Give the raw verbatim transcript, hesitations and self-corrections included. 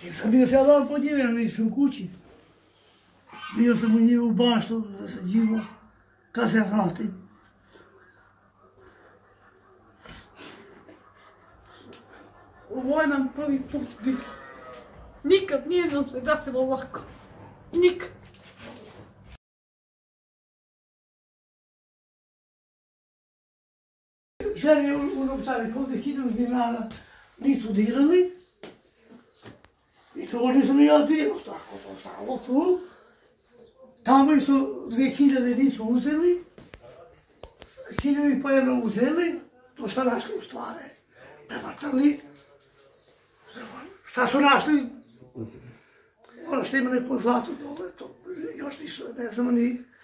Sam bio cijel dan pod njime, nisam kući. Bio sam u njime u baštu, zasađivo, kad se vratim. Ovo je nam prvi put bilo. Nikad nije nam se desilo ovako. Nikad. Žene u novčanik ovdje hiljadu dinara nisu dirali. I to nisam ni ja dirao, tako to stalo tu. Tamo isto dvije hiljade nisu uzeli. Hiljadu i po evra uzeli. To šta našli u stvari. Prevrtali. Šta su našli? Ono što ima neko zlato dole, to još ništa, ne znamo ni.